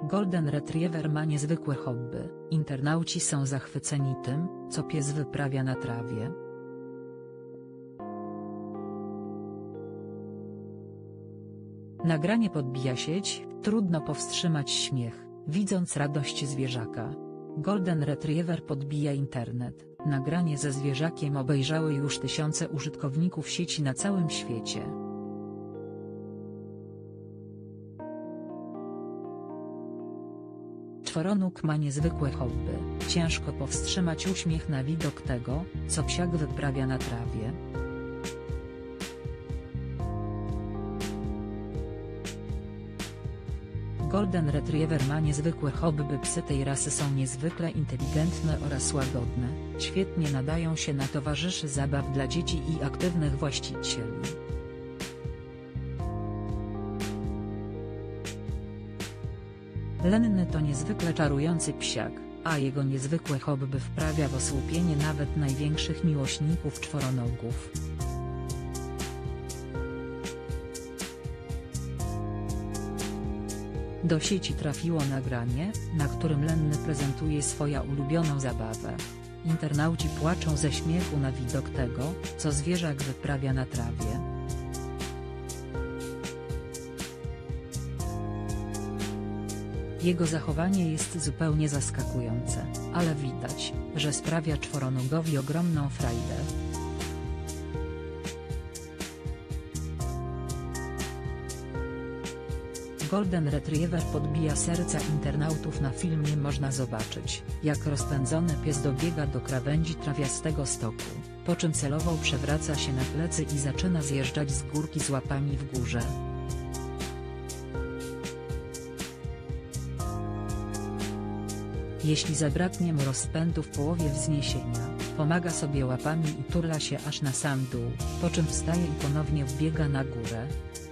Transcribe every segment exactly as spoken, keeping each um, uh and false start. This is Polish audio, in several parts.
Golden Retriever ma niezwykłe hobby. Internauci są zachwyceni tym, co pies wyprawia na trawie. Nagranie podbija sieć, trudno powstrzymać śmiech, widząc radość zwierzaka. Golden Retriever podbija internet. Nagranie ze zwierzakiem obejrzały już tysiące użytkowników sieci na całym świecie. Czworonóg ma niezwykłe hobby. Ciężko powstrzymać uśmiech na widok tego, co psiak wyprawia na trawie. Golden Retriever ma niezwykłe hobby. Psy tej rasy są niezwykle inteligentne oraz łagodne, świetnie nadają się na towarzyszy zabaw dla dzieci i aktywnych właścicieli. Lenny to niezwykle czarujący psiak, a jego niezwykłe hobby wprawia w osłupienie nawet największych miłośników czworonogów. Do sieci trafiło nagranie, na którym Lenny prezentuje swoją ulubioną zabawę. Internauci płaczą ze śmiechu na widok tego, co zwierzak wyprawia na trawie. Jego zachowanie jest zupełnie zaskakujące, ale widać, że sprawia czworonogowi ogromną frajdę. Golden Retriever podbija serca internautów. Na filmie można zobaczyć, jak rozpędzony pies dobiega do krawędzi trawiastego stoku, po czym celowo przewraca się na plecy i zaczyna zjeżdżać z górki z łapami w górze. Jeśli zabraknie mu rozpędu w połowie wzniesienia, pomaga sobie łapami i turla się aż na sam dół, po czym wstaje i ponownie wbiega na górę.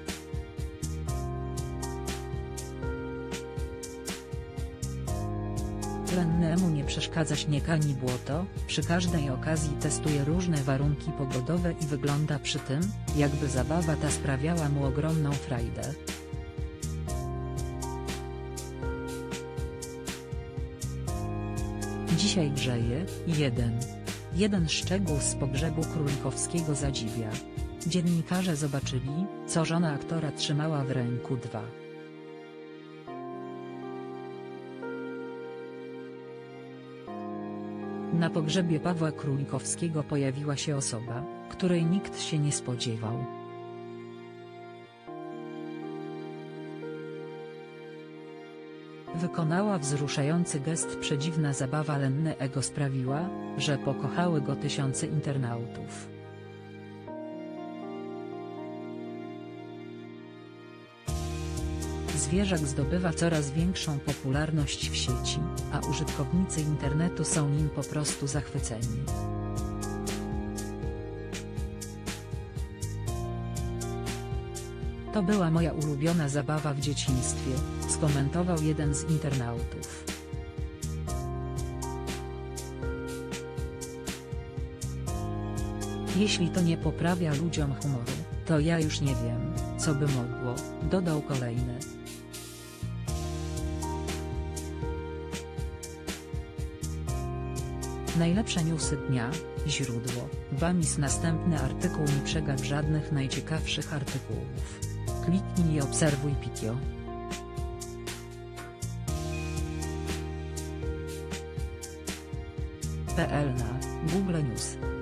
Lennemu nie przeszkadza śnieg ani błoto, przy każdej okazji testuje różne warunki pogodowe i wygląda przy tym, jakby zabawa ta sprawiała mu ogromną frajdę. Dzisiaj grzeje, jeden. Jeden szczegół z pogrzebu królikowskiego zadziwia. Dziennikarze zobaczyli, co żona aktora trzymała w ręku. dwa. Na pogrzebie Pawła Królikowskiego pojawiła się osoba, której nikt się nie spodziewał. Wykonała wzruszający gest. Przedziwna zabawa Lennego sprawiła, że pokochały go tysiące internautów. Zwierzak zdobywa coraz większą popularność w sieci, a użytkownicy internetu są nim po prostu zachwyceni. To była moja ulubiona zabawa w dzieciństwie, skomentował jeden z internautów. Jeśli to nie poprawia ludziom humoru, to ja już nie wiem, co by mogło, dodał kolejny. Najlepsze newsy dnia, źródło, Wamis. Następny artykuł. Nie przegap żadnych najciekawszych artykułów. Kliknij i obserwuj Pikio. kropka pe el na Google News.